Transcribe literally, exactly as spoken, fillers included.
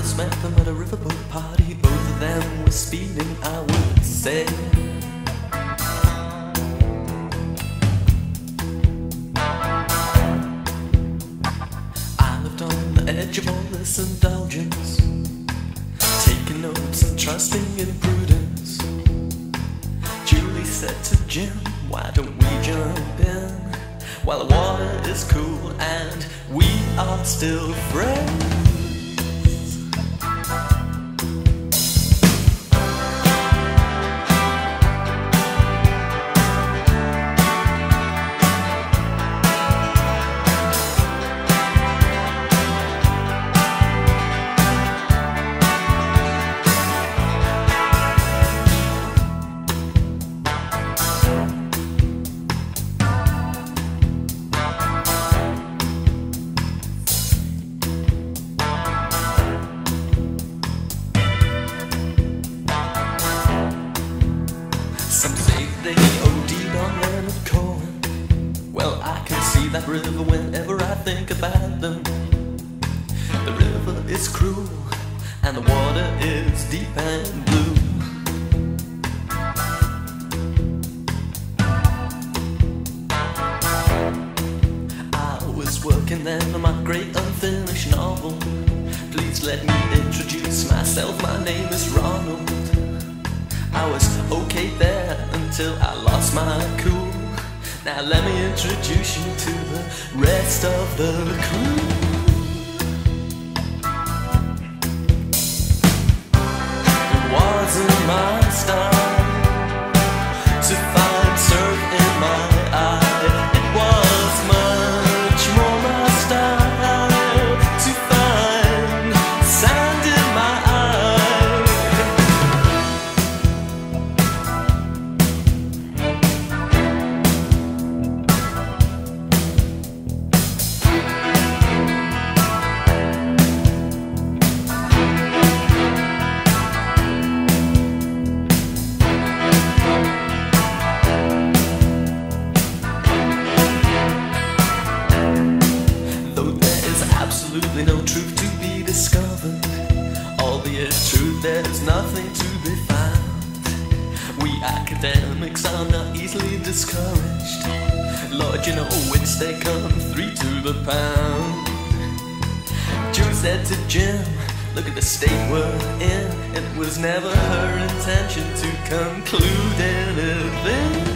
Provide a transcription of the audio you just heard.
first met them at a riverboat party. Both of them were speeding, I would say. I lived on the edge of all this indulgence, taking notes and trusting in prudence. Julie said to Jim, why don't we jump in while the water is cool and we are still friends? Some say they O D'd on Leonard Cohen. Well, I can see that river whenever I think about them. The river is cruel and the water is deep and blue. I was working then on my great unfinished novel. Please let me introduce myself, my name is Ronald. I was okay there until I lost my cool. Now let me introduce you to the rest of the crew. It wasn't my style to find surf in my eye. It was much more my style to find sand in my eye. Absolutely no truth to be discovered, albeit truth there's nothing to be found. We academics are not easily discouraged. Lord, you know wits, they come three to the pound. Julie said to Jim, look at the state we're in. It was never her intention to conclude anything.